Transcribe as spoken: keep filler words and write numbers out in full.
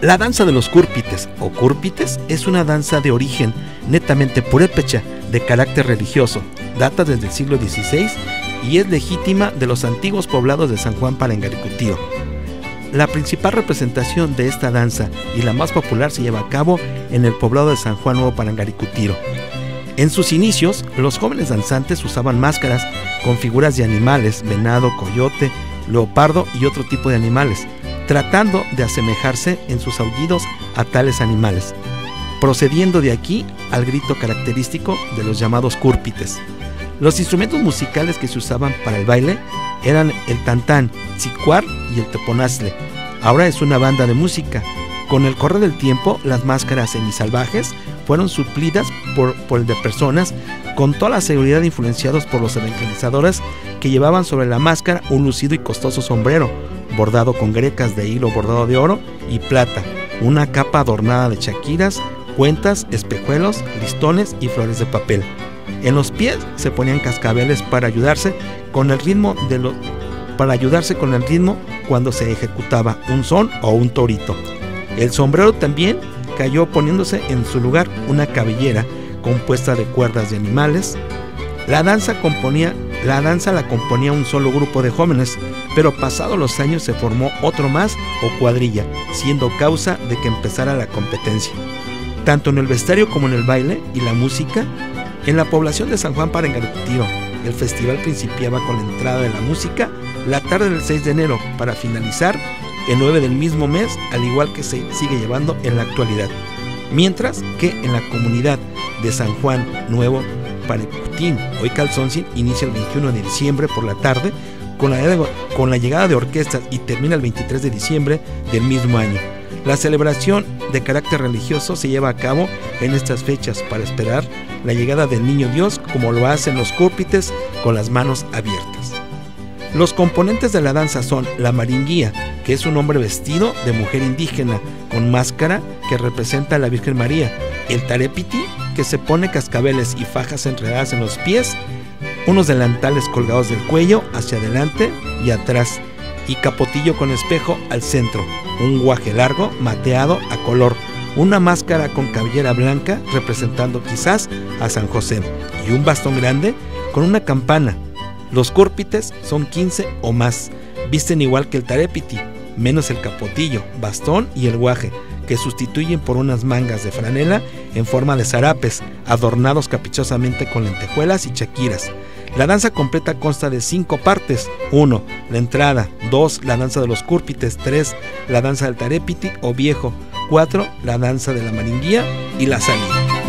La danza de los cúrpites o cúrpites es una danza de origen netamente purépecha de carácter religioso. Data desde el siglo dieciséis y es legítima de los antiguos poblados de San Juan Parangaricutiro. La principal representación de esta danza y la más popular se lleva a cabo en el poblado de San Juan Nuevo Parangaricutiro. En sus inicios, los jóvenes danzantes usaban máscaras con figuras de animales, venado, coyote, leopardo y otro tipo de animales, tratando de asemejarse en sus aullidos a tales animales, procediendo de aquí al grito característico de los llamados cúrpites. Los instrumentos musicales que se usaban para el baile eran el tantán, tsicuar y el teponaztle. Ahora es una banda de música. Con el correr del tiempo, las máscaras semisalvajes fueron suplidas por, por el de personas con toda la seguridad influenciados por los evangelizadores que llevaban sobre la máscara un lucido y costoso sombrero, bordado con grecas de hilo bordado de oro y plata, una capa adornada de chaquiras, cuentas, espejuelos, listones y flores de papel. En los pies se ponían cascabeles para ayudarse con el ritmo de lo, para ayudarse con el ritmo cuando se ejecutaba un son o un torito. El sombrero también cayó poniéndose en su lugar una cabellera compuesta de cuerdas de animales. La danza componía, la danza la componía un solo grupo de jóvenes, pero pasados los años se formó otro más o cuadrilla, siendo causa de que empezara la competencia. Tanto en el vestuario como en el baile y la música, en la población de San Juan Parangaricutiro, el festival principiaba con la entrada de la música la tarde del seis de enero para finalizar el nueve del mismo mes, al igual que se sigue llevando en la actualidad. Mientras que en la comunidad de San Juan Nuevo Parangaricutiro, hoy Calzoncin, inicia el veintiuno de diciembre por la tarde con la, con la llegada de orquestas y termina el veintitrés de diciembre del mismo año. La celebración de carácter religioso se lleva a cabo en estas fechas para esperar la llegada del Niño Dios, como lo hacen los cúrpites con las manos abiertas. Los componentes de la danza son la maringuía, que es un hombre vestido de mujer indígena con máscara que representa a la Virgen María, el tarépiti, que se pone cascabeles y fajas enredadas en los pies, unos delantales colgados del cuello hacia adelante y atrás, y capotillo con espejo al centro, un guaje largo mateado a color, una máscara con cabellera blanca representando quizás a San José y un bastón grande con una campana. Los cúrpites son quince o más, visten igual que el tarépiti, menos el capotillo, bastón y el guaje, que sustituyen por unas mangas de franela en forma de zarapes, adornados caprichosamente con lentejuelas y chaquiras. La danza completa consta de cinco partes: uno La entrada, dos La danza de los cúrpites, tres La danza del tarépiti o viejo, cuatro La danza de la maringuía y la salida.